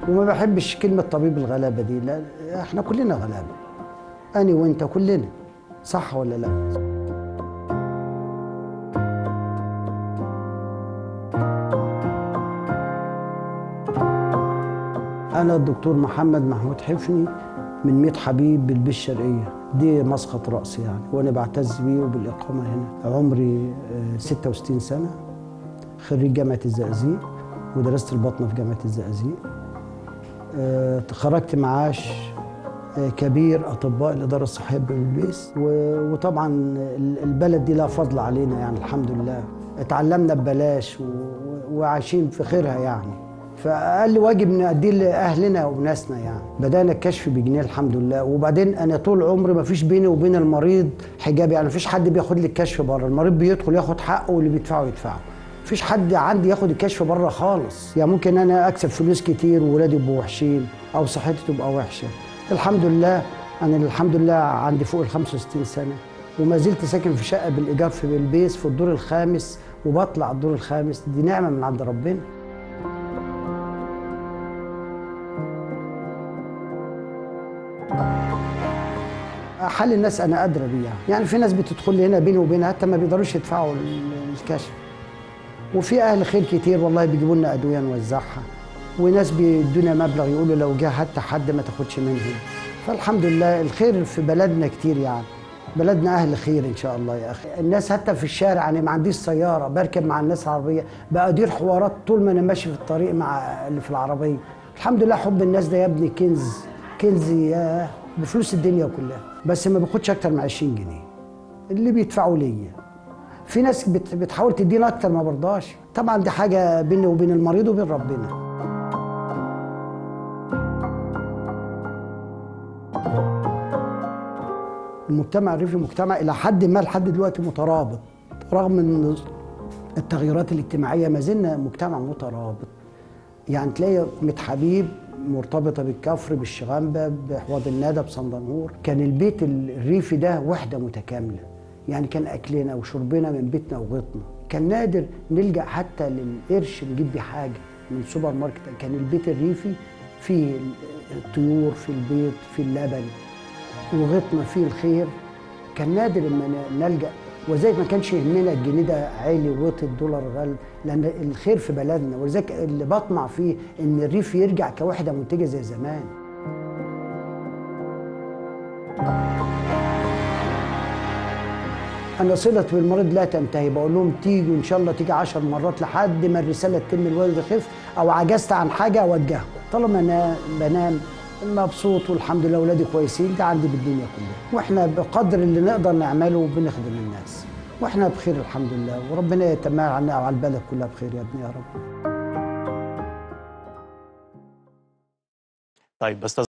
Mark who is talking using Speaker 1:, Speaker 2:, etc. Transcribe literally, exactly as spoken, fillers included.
Speaker 1: وما بحبش كلمة طبيب الغلابة دي، لا احنا كلنا غلابة، أنا وأنت كلنا، صح ولا لا؟ أنا الدكتور محمد محمود حفني من ميت حبيب بالبيه الشرقية، دي مسقط رأسي يعني، وأنا بعتز بيه وبالإقامة هنا. عمري ستة وستين سنة، خريج جامعة الزقازيق ودرست الباطنة في جامعة الزقازيق. خرجت معاش كبير أطباء الإدارة الصحية ببلبيس، وطبعا البلد دي لها فضل علينا يعني، الحمد لله اتعلمنا ببلاش وعايشين في خيرها يعني، فأقل واجب نأديه لأهلنا وناسنا يعني. بدأنا الكشف بجنيه الحمد لله، وبعدين أنا طول عمري ما فيش بيني وبين المريض حجاب يعني، ما فيش حد بياخد لي الكشف بره، المريض بيدخل ياخد حقه واللي بيدفعه يدفعه، مفيش حد عندي ياخد الكشف بره خالص. يعني ممكن أنا أكسب فلوس كتير وولادي يبقوا وحشين أو صحتي تبقى وحشة. الحمد لله أنا الحمد لله عندي فوق ال خمسة وستين سنة، وما زلت ساكن في شقة بالإيجار في بلبيس في الدور الخامس، وبطلع الدور الخامس، دي نعمة من عند ربنا. حل الناس انا ادرى بيه يعني. يعني في ناس بتدخل لي هنا بيني وبينها حتى ما بيقدروش يدفعوا الكشف، وفي اهل خير كتير والله بيجيبوا لنا ادويه نوزعها، وناس بيدونا مبلغ يقولوا لو جه حتى حد ما تاخدش منهم. فالحمد لله الخير في بلدنا كتير يعني، بلدنا اهل خير ان شاء الله يا اخي. الناس حتى في الشارع، انا ما عنديش سياره بركب مع الناس العربيه، بأدير حوارات طول ما انا ماشي في الطريق مع اللي في العربيه. الحمد لله حب الناس ده يا ابني كنز، كنز ياه بفلوس الدنيا كلها، بس ما باخدش اكتر من عشرين جنيه اللي بيدفعوا ليا. في ناس بتحاول تدينا اكتر ما برضاش، طبعا دي حاجه بيني وبين المريض وبين ربنا. المجتمع الريفي مجتمع الى حد ما لحد دلوقتي مترابط، رغم ان التغيرات الاجتماعيه ما زلنا مجتمع مترابط. يعني تلاقي ميت حبيب مرتبطه بالكفر بالشغامبه بحواض الندى بصندنهور، كان البيت الريفي ده وحده متكامله يعني، كان اكلنا وشربنا من بيتنا وغيطنا، كان نادر نلجا حتى للقرش نجيب بيه حاجه من سوبر ماركت. كان البيت الريفي فيه الطيور، في البيض، في اللبن، وغيطنا فيه الخير، كان نادر اما نلجا. وذلك ما كانش يهمنا الجنيه ده عالي وطي الدولار غل، لان الخير في بلدنا، ولذلك اللي بطمع فيه ان الريف يرجع كوحده منتجه زي زمان. انا صلتي بالمريض لا تنتهي، بقول لهم تيجوا ان شاء الله تيجي عشر مرات لحد ما الرساله تتم، الولد يخف او عجزت عن حاجه اوجهه، طالما انا بنام مبسوط والحمد لله اولادي كويسين، ده عندي بالدنيا كلها. واحنا بقدر اللي نقدر نعمله بنخدم الناس، واحنا بخير الحمد لله، وربنا يتمم عنا وعلى البلد كلها بخير يا ابني يا رب.
Speaker 2: طيب بس